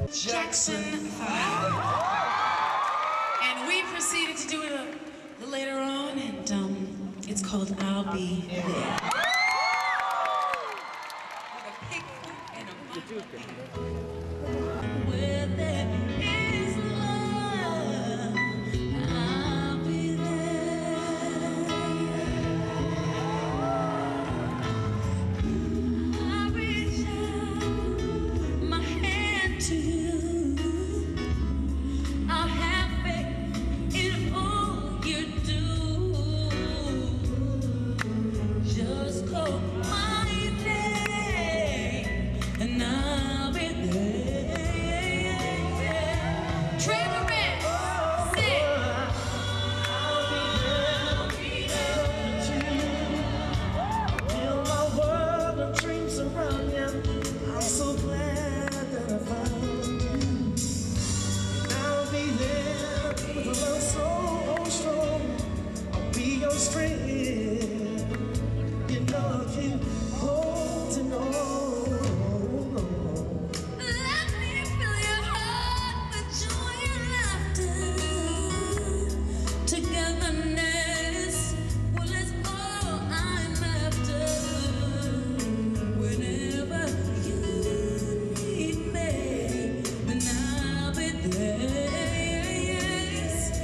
Jackson 5. And we proceeded to do it a little later on, and it's called I'll Be There. With a pig foot and a monkey. Where there is love, I'll be there. I reach out my hand to you. I'll have faith in all you do. Just call my name and I'll be there. Trevor Rand, sing. I'll be there. Build my world of dreams around you. I'm so glad that I found you. And I'll be there with a love so strong. I'll be your strength. You know I keep holding on. Let me fill your heart with joy and laughter. Togetherness, well, it's all I'm after. Whenever you need me, then I'll be there. Yes.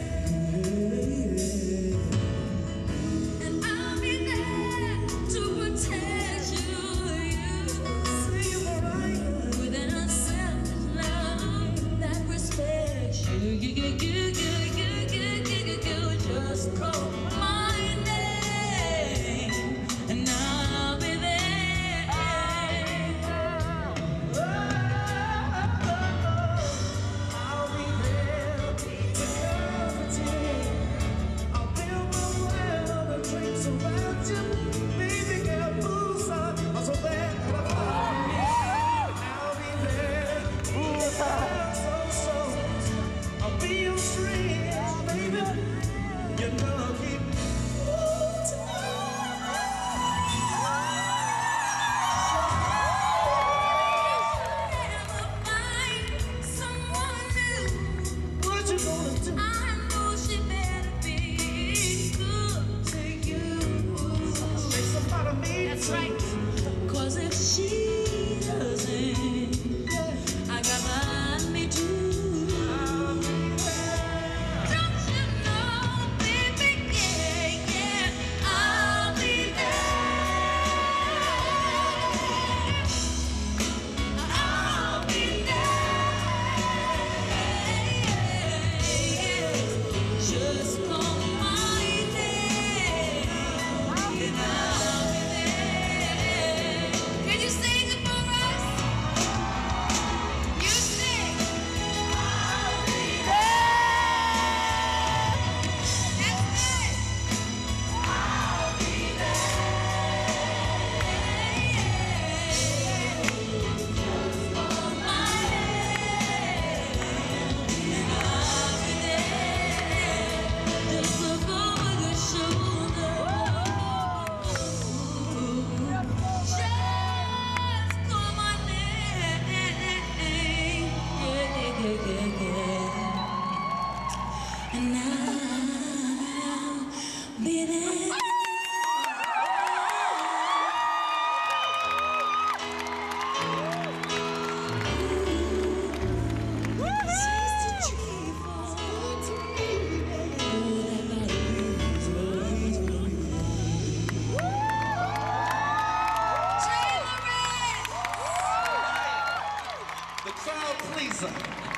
And I'll be there to protect you. With an unselfish love that respects you. Just call my name and I'll be there. I'll be there to comfort you. I'll build my world of dreams around you. Baby girl, bullseye. I'm so glad that I found you. I'll be there. So strong. I'll be your strength, baby. You know I'll keep holding Never find someone new. What you gonna do? I know she better be good to you. Say something to me. That's right. 'Cause if she doesn't, I got mine, me too. I'll be there. Don't you know, baby, yeah, I'll be there. I'll be there. Just call my name and I'll be there. Can you sing it for us? You sing. I'll be there. That's it. I'll be there. Just call my name and I'll be there. Just look over your shoulder. Just call my name. And I'll be there. Taste the tree fall to me. The crowd pleaser.